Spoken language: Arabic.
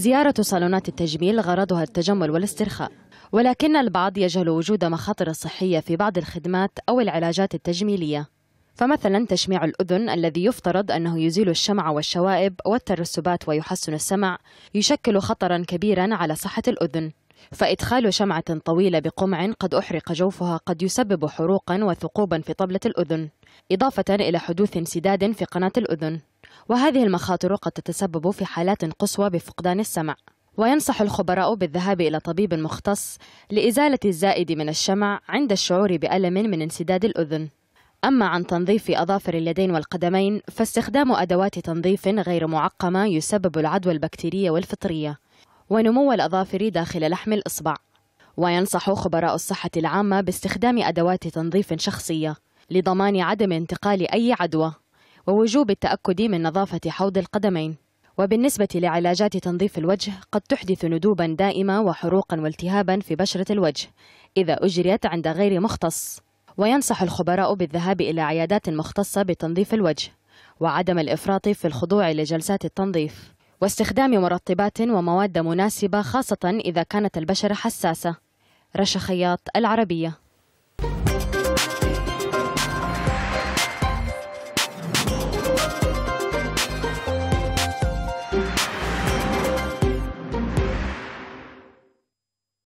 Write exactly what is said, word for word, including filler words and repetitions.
زيارة صالونات التجميل غرضها التجمل والاسترخاء، ولكن البعض يجهل وجود مخاطر صحية في بعض الخدمات أو العلاجات التجميلية. فمثلا تشميع الأذن الذي يفترض أنه يزيل الشمع والشوائب والترسبات ويحسن السمع يشكل خطرا كبيرا على صحة الأذن، فإدخال شمعة طويلة بقمع قد أحرق جوفها قد يسبب حروقا وثقوبا في طبلة الأذن، إضافة إلى حدوث انسداد في قناة الأذن، وهذه المخاطر قد تتسبب في حالات قصوى بفقدان السمع. وينصح الخبراء بالذهاب إلى طبيب مختص لإزالة الزائد من الشمع عند الشعور بألم من انسداد الأذن. أما عن تنظيف أظافر اليدين والقدمين فاستخدام أدوات تنظيف غير معقمة يسبب العدوى البكتيرية والفطرية ونمو الأظافر داخل لحم الإصبع. وينصح خبراء الصحة العامة باستخدام أدوات تنظيف شخصية لضمان عدم انتقال أي عدوى ووجوب التأكد من نظافة حوض القدمين. وبالنسبة لعلاجات تنظيف الوجه قد تحدث ندوبا دائمة وحروقا والتهابا في بشرة الوجه إذا أجريت عند غير مختص. وينصح الخبراء بالذهاب إلى عيادات مختصة بتنظيف الوجه وعدم الإفراط في الخضوع لجلسات التنظيف واستخدام مرطبات ومواد مناسبة خاصة إذا كانت البشرة حساسة. رشا خياط، العربية.